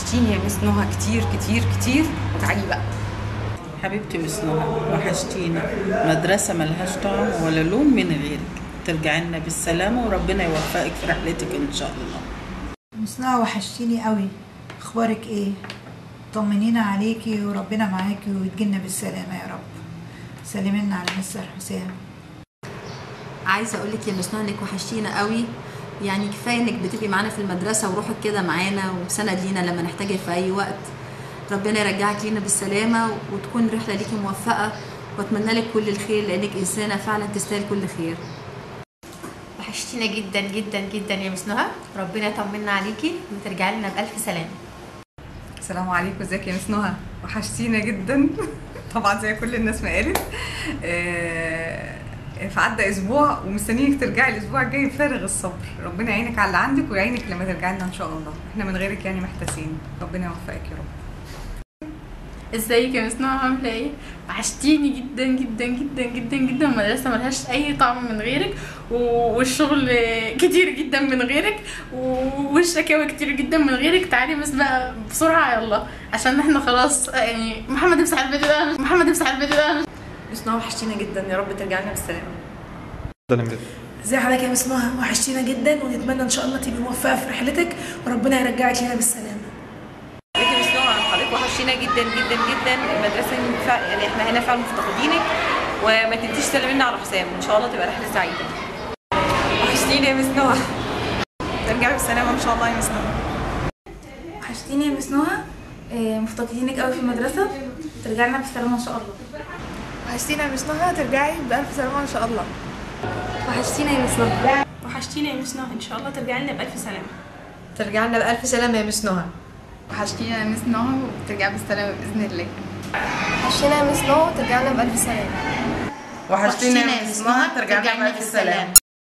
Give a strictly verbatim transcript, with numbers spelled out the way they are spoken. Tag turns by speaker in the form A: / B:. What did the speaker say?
A: وحشتيني يا مس نهى كتير كتير كتير. وتعالي بقى
B: حبيبتي مس نهى، وحشتينا. مدرسة ملهاش طعم ولا لون من غيرك. ترجعي لنا بالسلامة وربنا يوفقك في رحلتك إن شاء الله.
C: مس نهى وحشتيني قوي، اخبارك ايه؟ طمنينا عليكي وربنا معاكي وتجينا بالسلامة يا رب. سلمينا على مستر حسام.
D: عايزه اقول لك يا مس نهى انك وحشتينا قوي، يعني كفايه انك بتبقي معانا في المدرسه وروحك كده معانا وسند لينا لما نحتاجك في اي وقت. ربنا يرجعك لينا بالسلامه وتكون رحله ليكي موفقه، واتمنى لك كل الخير لانك انسانه فعلا تستاهل كل خير.
E: وحشتينا جدا جدا جدا يا مس نهى، ربنا يطمنا عليكي وترجعي لنا بالف سلامه.
A: السلام عليكم، ازيك يا مس نهى؟ وحشتينا جدا طبعا زي كل الناس ما قالت. آه فعدى اسبوع ومستنيينك ترجعي الاسبوع الجاي بفارغ الصبر. ربنا يعينك على اللي عندك ويعينك لما ترجعي لنا ان شاء الله. احنا من غيرك يعني محتاسين. ربنا يوفقك يا رب.
F: ازيك يا مس نهى، عامله ايه؟ وحشتيني جدا جدا جدا جدا جدا. المدرسه ملهاش اي طعم من غيرك، والشغل كتير جدا من غيرك، والشكاوى كتير جدا من غيرك. تعالي بس بقى بسرعه يلا عشان احنا خلاص يعني. محمد امسح الفيديو ده، محمد امسح الفيديو ده.
G: مس نهى وحشتينا جدا، يا رب ترجعي لنا بالسلامه.
H: ازي حضرتك يا مس نهى؟ وحشتينا جدا ونتمنى ان شاء الله تبقي موفقه في رحلتك وربنا يرجعك لنا بالسلامه.
G: ازيك يا مس نهى؟ حضرتك وحشتينا جدا جدا جدا. المدرسه يعني احنا هنا فعلا مفتقدينك، وما تنسيش تسلمي لنا على حسام. ان شاء الله تبقى رحله سعيده. وحشتيني يا مس نهى، ترجعي بالسلامه ان شاء الله يا مس نهى.
I: وحشتيني يا مس نهى، مفتقدينك قوي في المدرسه، ترجعي لنا بالسلامه ان شاء الله.
J: وحشتينا يا مس نهى، ترجعي بألف سلامه ان شاء الله.
I: وحشتينا يا مس نهى.
J: وحشتينا يا مس نهى، ان شاء الله ترجعي لنا بألف سلامه.
G: ترجعي لنا بألف سلامه يا مس نهى.
F: وحشتينا يا مس نهى وترجعي بالسلامه باذن الله.
J: وحشتينا يا مس نهى وترجعي لنا بألف سلامه.
B: وحشتينا يا مس نهى، ترجعي لنا بألف سلامة.